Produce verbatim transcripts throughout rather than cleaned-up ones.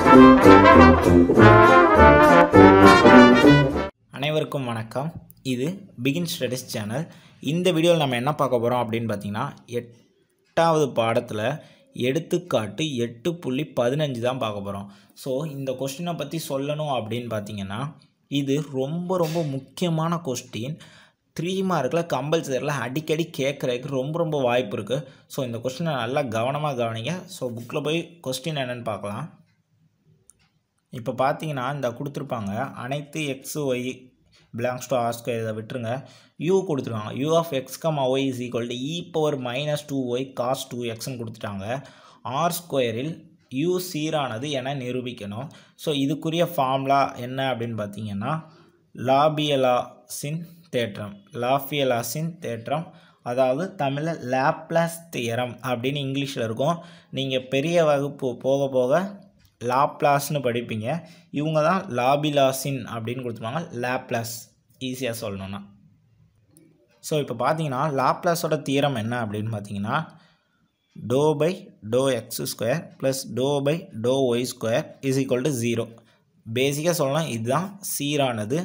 அனைவருக்கும் வணக்கம். இது பிகின் ஸ்டடிஸ் சேனல். இந்த வீடியோவில் நம்ம என்ன பார்க்க போகிறோம் அப்படின்னு பார்த்தீங்கன்னா, எட்டாவது பாடத்தில் எடுத்துக்காட்டு எட்டு புள்ளி பதினஞ்சு தான் பார்க்க போகிறோம். ஸோ இந்த கொஸ்டினை பற்றி சொல்லணும் அப்படின்னு பார்த்தீங்கன்னா, இது ரொம்ப ரொம்ப முக்கியமான கொஸ்டின். த்ரீ மார்க்கில் கம்பல்சரியில் அடிக்கடி கேட்குறதுக்கு ரொம்ப ரொம்ப வாய்ப்பு இருக்குது. ஸோ இந்த கொஸ்டினை நல்லா கவனமாக கவனிங்க. ஸோ புக்கில் போய் கொஸ்டின் என்னென்னு பார்க்கலாம். இப்போ பார்த்தீங்கன்னா இந்த கொடுத்துருப்பாங்க, அனைத்து x y belongs to R square இதை விட்டுருங்க. யூ கொடுத்துருக்காங்க. U of x comma y is equal to e power minus two y cos two எக்ஸ்ன்னு கொடுத்துட்டாங்க. ஆர் ஸ்கொயரில் யூ சீரானது என நிரூபிக்கணும். ஸோ இதுக்குரிய ஃபார்முலா என்ன அப்படின்னு பார்த்தீங்கன்னா, லாபியலாஸின் தேற்றம். லாபியலாஸின் தேற்றம், அதாவது தமிழில் லாப்லாஸ் தியரம் அப்படின்னு இங்கிலீஷில் இருக்கும். நீங்கள் பெரிய வகுப்பு போக போக லாப்லாஸ்னு படிப்பீங்க. இவங்க தான் லாபிலாஸின் அப்படின்னு கொடுத்துருவாங்க. லாப்லாஸ் ஈஸியாக சொல்லணும்னா. ஸோ இப்போ பார்த்தீங்கன்னா லாப்லாஸோட தியரம் என்ன அப்படின்னு பார்த்தீங்கன்னா, doe by doe x square plus doe by doe y square is equal to zero. பேசிக்காக சொல்லலாம் இதுதான் சீரானது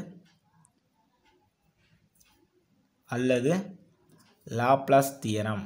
அல்லது லாப்லாஸ் தியரம்.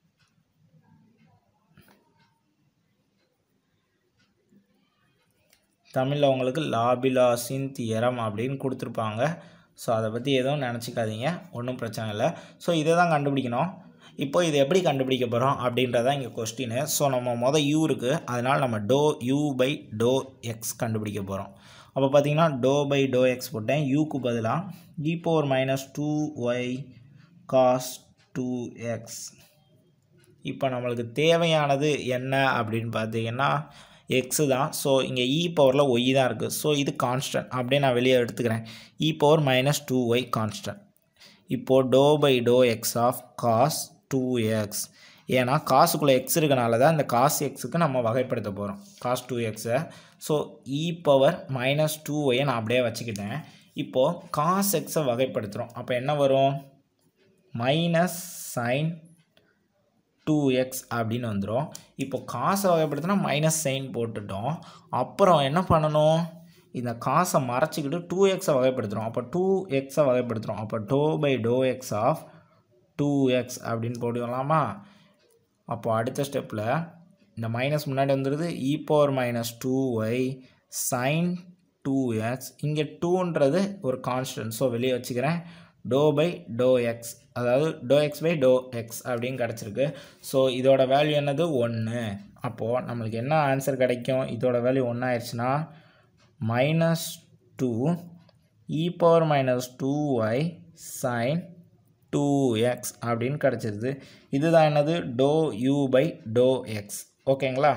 தமிழில் உங்களுக்கு லாபிலாஸின் தியரம் அப்படின்னு கொடுத்துருப்பாங்க. ஸோ அதை பற்றி எதுவும் நினச்சிக்காதீங்க, ஒன்றும் பிரச்சனை இல்லை. ஸோ இதை தான் கண்டுபிடிக்கணும். இப்போ இதை எப்படி கண்டுபிடிக்க போகிறோம் அப்படின்றதான் இங்கே கொஸ்டின்னு. ஸோ நம்ம மொதல் யூ இருக்குது, அதனால் நம்ம doe u by doe x கண்டுபிடிக்க போகிறோம். அப்போ பார்த்தீங்கன்னா டோ பை டோ எக்ஸ் போட்டேன். யூக்கு பதிலாக e power minus two y cos two x. இப்போ நம்மளுக்கு தேவையானது என்ன அப்படின்னு பார்த்தீங்கன்னா எக்ஸு தான். ஸோ இங்கே இ பவரில் ஒய் தான் இருக்குது. ஸோ இது கான்ஸ்டன்ட் அப்படியே நான் வெளியே எடுத்துக்கிறேன். E power minus two y constant. இப்போது doe by doe x of cos two x. ஏன்னா காசுக்குள்ளே எக்ஸ் இருக்கனால தான் இந்த காஸ் எக்ஸுக்கு நம்ம வகைப்படுத்த போகிறோம், காஸ் டூ எக்ஸை. So e power minus two ஒய்யை நான் அப்படியே வச்சுக்கிட்டேன். இப்போது காஸ் எக்ஸை வகைப்படுத்துகிறோம். அப்போ என்ன வரும்? மைனஸ் சைன் டூ எக்ஸ் அப்படின்னு வந்துடும். இப்போ காசை வகைப்படுத்தினா மைனஸ் சைன் போட்டுட்டோம். அப்புறம் என்ன பண்ணணும்? இந்த காசை மறைச்சிக்கிட்டு டூ எக்ஸை வகைப்படுத்துகிறோம். அப்போ டூ எக்ஸை வகைப்படுத்துகிறோம். அப்போ doe by doe x of two x அப்படின்னு போட்டுக்கலாமா? அப்போ அடுத்த ஸ்டெப்பில் இந்த மைனஸ் முன்னாடி வந்துடுது. E power minus two y sine two x. இங்கே டூன்றது ஒரு கான்ஸ்டன்ட், ஸோ வெளியே வச்சுக்கிறேன். டோ பை டோ எக்ஸ், அதாவது doe x by doe x அப்படின்னு கிடச்சிருக்கு. ஸோ இதோட வேல்யூ என்னது? ஒன்று. அப்போது நம்மளுக்கு என்ன ஆன்சர் கிடைக்கும்? இதோட வேல்யூ ஒன்று ஆயிடுச்சுன்னா minus two e power minus two y sine two x அப்படின்னு கிடச்சிருது. இதுதான் என்னது? Doe u by doe x. ஓகேங்களா?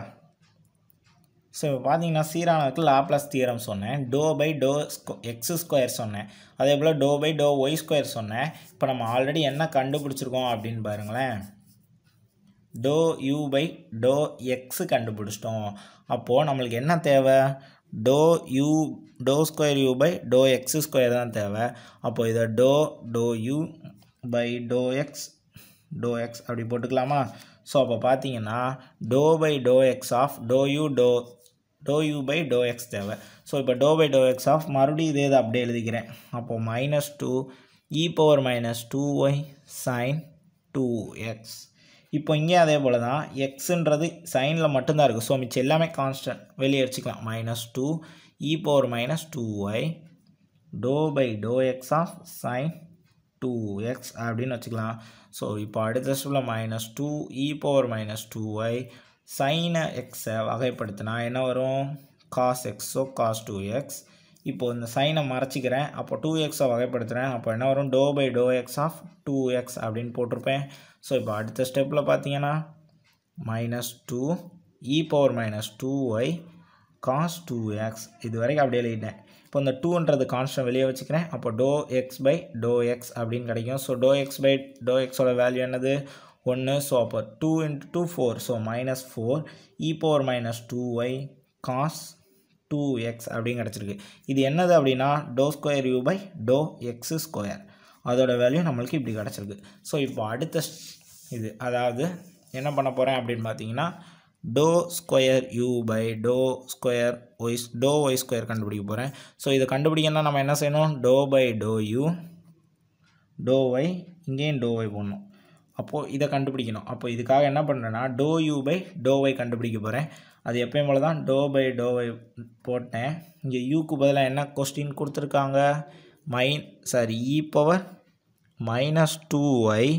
ஸோ இப்போ பார்த்தீங்கன்னா சீரானதுக்கு லாப்லாஸ் தியரம் சொன்னேன், டோ பை டோ ஸ்கொ எக்ஸ் ஸ்கொயர் சொன்னேன், அதே போல் doe by doe y square சொன்னேன். இப்போ நம்ம ஆல்ரெடி என்ன கண்டுபிடிச்சிருக்கோம் அப்படின்னு பாருங்களேன், doe u by doe x கண்டுபிடிச்சிட்டோம். அப்போது நம்மளுக்கு என்ன தேவை? Doe u doe square u by doe x square தான் தேவை. அப்போது இதை doe doe u by doe x doe x அப்படி போட்டுக்கலாமா? ஸோ அப்போ பார்த்தீங்கன்னா doe by doe x of doe u doe doe u by doe x தேவை. So இப்போ doe by doe x of மறுபடியும் இதே இதை அப்படியே எழுதிக்கிறேன். அப்போது minus two e power minus two y sine two x. இப்போ இங்கே அதே போல் தான் எக்ஸுன்றது சைனில் மட்டும்தான் இருக்குது. ஸோ மிச்சம் எல்லாமே கான்ஸ்டன்ட், வெளியே அடிச்சிக்கலாம். Minus two e power minus two y doe by doe x of sine two x அப்படின்னு வச்சுக்கலாம். ஸோ இப்போ அடுத்த ஸ்டெப்பில் minus two e power minus two y சைனை எக்ஸை வகைப்படுத்தினா என்ன வரும்? Cos x. So cos two x. இப்போது இந்த சைனை மறைச்சிக்கிறேன். அப்போ டூ எக்ஸை வகைப்படுத்துகிறேன். அப்போ என்ன வரும்? Doe by doe x of two x அப்படின்னு போட்டிருப்பேன். ஸோ இப்போ அடுத்த ஸ்டெப்பில் பார்த்தீங்கன்னா minus two e power minus two y cos two x இது வரைக்கும் அப்படியே எழுதிட்டேன். இப்போ இந்த டூன்றது கான்ஸ்டன்ட் வெளியே வச்சுக்கிறேன். அப்போ doe x by doe x அப்படின்னு கிடைக்கும். So doe x by doe எக்ஸோட வேல்யூ என்னது? ஒன்று. ஸோ அப்போ two into two four. So minus four e power minus two y cos two x அப்படின்னு கிடச்சிருக்கு. இது என்னது அப்படின்னா doe square u by doe x square. அதோட வேல்யூ நம்மளுக்கு இப்படி கிடச்சிருக்கு. ஸோ இப்போ அடுத்த இது அதாவது என்ன பண்ண போகிறேன் அப்படின்னு பார்த்தீங்கன்னா doe square u by doe square y doe y square கண்டுபிடிக்க போகிறேன். ஸோ இதை கண்டுபிடிக்கணும்னா நம்ம என்ன செய்யணும்? Doe by doe u doe y இங்கேயும் டோ ஒய் போடணும். அப்போது இதை கண்டுபிடிக்கணும். அப்போ இதுக்காக என்ன பண்ணுறேன்னா doe u by doe y கண்டுபிடிக்க போகிறேன். அது எப்பயும் போல தான் டோ பை டோ ஒய் போட்டேன். இங்கே யூக்கு பதிலாக என்ன கொஸ்டின் கொடுத்துருக்காங்க? மைன் sorry e power minus two y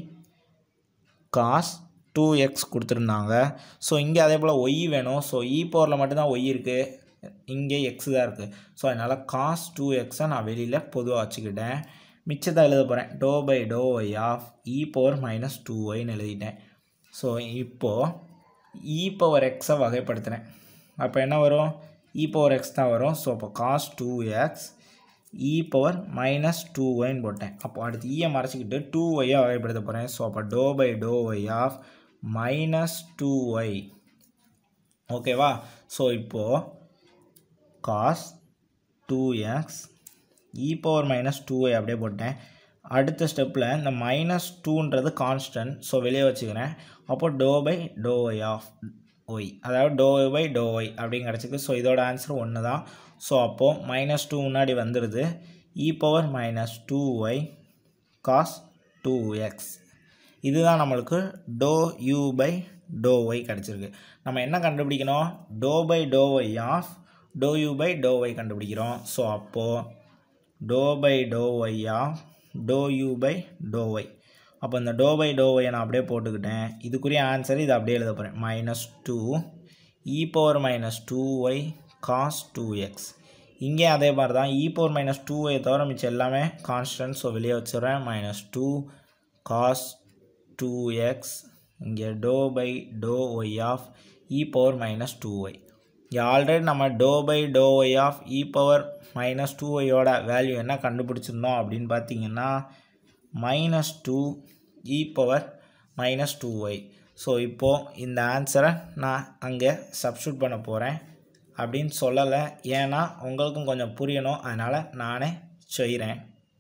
cos two x கொடுத்துருந்தாங்க. ஸோ இங்கே அதே போல் ஒய் வேணும். ஸோ இ பவரில் மட்டும்தான் ஒய் இருக்குது, இங்கே எக்ஸ் தான் இருக்குது. ஸோ அதனால் காஸ் டூ எக்ஸை நான் வெளியில் பொதுவாக வச்சுக்கிட்டேன். மிச்சத்தை எழுத போகிறேன். Doe by doe y of e power minus two ஒய்னு எழுதிட்டேன். ஸோ இப்போது இ பவர் எக்ஸை வகைப்படுத்துகிறேன். அப்போ என்ன வரும்? இ பவர் எக்ஸ் தான் வரும். ஸோ அப்போ cos two x e power minus two ஒய்ன்னு போட்டேன். அப்போ அடுத்து இயை மறைச்சிக்கிட்டு டூ ஒய்யை வகைப்படுத்த போகிறேன். ஸோ அப்போ doe by doe y of minus two y. ஓகேவா? ஸோ இப்போது cos two x e power minus two y அப்படியே போட்டேன். அடுத்த ஸ்டெப்பில் இந்த மைனஸ் டூன்றது கான்ஸ்டன்ட், ஸோ வெளியே வச்சுக்கிறேன். அப்போது doe by doe y of y, அதாவது doe y by doe y அப்படின்னு கிடச்சிக்கு. ஸோ இதோட ஆன்சர் ஒன்று தான். ஸோ அப்போது மைனஸ் டூ முன்னாடி வந்துடுது. E power minus two y cos two x. இதுதான் நம்மளுக்கு doe u by doe y கிடச்சிருக்கு. நம்ம என்ன கண்டுபிடிக்கணும்? Doe by doe y of doe u by doe y கண்டுபிடிக்கிறோம். ஸோ அப்போது doe by doe y of doe u by doe y. அப்போ இந்த டோ பை டோ ஒய்யை நான் அப்படியே போட்டுக்கிட்டேன். இதுக்குரிய ஆன்சர் இதை அப்படியே எழுத போகிறேன். Minus two e power minus two y cos two x. இங்கே அதே மாதிரி தான் e power minus two y தவிர மிச்சம் எல்லாமே கான்ஸ்டன்ட், ஸோ வெளியே வச்சுறேன். Minus two cos two x இங்கே doe by doe y of e power minus two y. இங்கே ஆல்ரெடி நம்ம doe by doe y of e power minus two ஒய்யோட value என்ன கண்டுபிடிச்சிருந்தோம் அப்படின்னு பார்த்தீங்கன்னா minus two e power minus two Y. So இப்போது இந்த ஆன்சரை நான் அங்கே சப்ஸ்டியூட் பண்ண போகிறேன் அப்படின்னு சொல்லலை, ஏன்னா உங்களுக்கும் கொஞ்சம் புரியணும், அதனால் நானே செய்கிறேன்.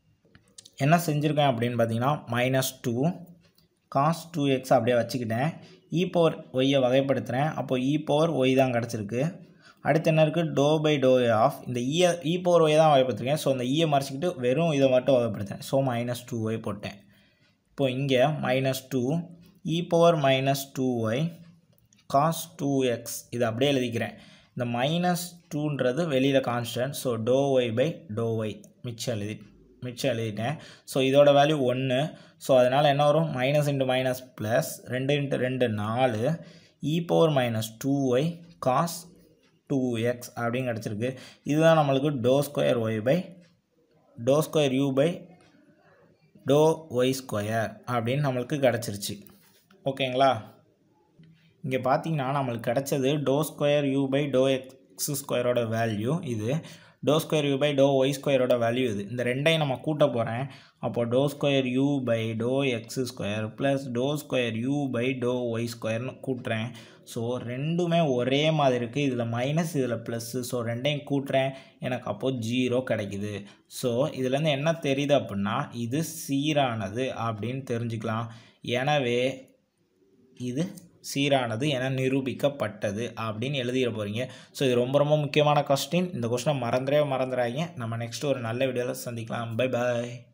என்ன செஞ்சுருக்கேன் அப்படின்னு பார்த்தீங்கன்னா minus two cos two x அப்படியே வச்சுக்கிட்டேன். இ பவர் ஒய்யை வகைப்படுத்துகிறேன். அப்போது இ பவர் ஒய் தான் கிடச்சிருக்கு. அடுத்து என்ன இருக்குது? டோ பை டோ ஆஃப் இந்த இ இ பவர் ஒய் தான் வகைப்படுத்துருக்கேன். ஸோ இந்த இயை மறைச்சிக்கிட்டு வெறும் இதை மட்டும் வகைப்படுத்துகிறேன். ஸோ மைனஸ் டூ ஒய் போட்டேன். இப்போ இங்கே minus two e power minus two y cos two x இது அப்படியே எழுதிக்கிறேன். இந்த மைனஸ் டூன்றது வெளியில் constant, so doe y by doe y மிச்சம் எழுதி மிச்சம் எழுதிட்டேன். ஸோ இதோட வேல்யூ ஒன்று. ஸோ அதனால் என்ன வரும்? மைனஸ் இன்ட்டு மைனஸ் ப்ளஸ் ரெண்டு இன்ட்டு ரெண்டு நாலு e power minus two y cos two x அப்படின்னு கிடச்சிருக்கு. இதுதான் நம்மளுக்கு doe square y by doe square u by doe y square அப்படின்னு நம்மளுக்கு கிடச்சிருச்சு. ஓகேங்களா? இங்கே பார்த்தீங்கன்னா நம்மளுக்கு கிடச்சது doe square u by doe x ஸ்கொயரோட வேல்யூ இது, doe square u by doe y ஸ்கொயரோட வேல்யூ இது. இந்த ரெண்டையும் நம்ம கூட்ட போகிறேன். அப்போது doe square u by doe x square plus doe square u by doe y ஸ்கொயர்னு கூட்டுறேன். ஸோ ரெண்டுமே ஒரே மாதிரி இருக்குது. இதில் மைனஸ் இதில் ப்ளஸ்ஸு. ஸோ ரெண்டையும் கூட்டுறேன், எனக்கு அப்போது ஜீரோ கிடைக்குது. ஸோ இதுலேருந்து என்ன தெரியுது அப்படின்னா இது சீரானது அப்படின்னு தெரிஞ்சுக்கலாம். எனவே இது சீரானது என நிரூபிக்கப்பட்டது அப்படின்னு எழுதிட போகிறீங்க. ஸோ இது ரொம்ப ரொம்ப முக்கியமான கொஸ்டின். இந்த கொஸ்டினை மறந்துடவே மறந்துடாதீங்க. நம்ம நெக்ஸ்ட் ஒரு நல்ல வீடியோவில் சந்திக்கலாம். பை பாய்.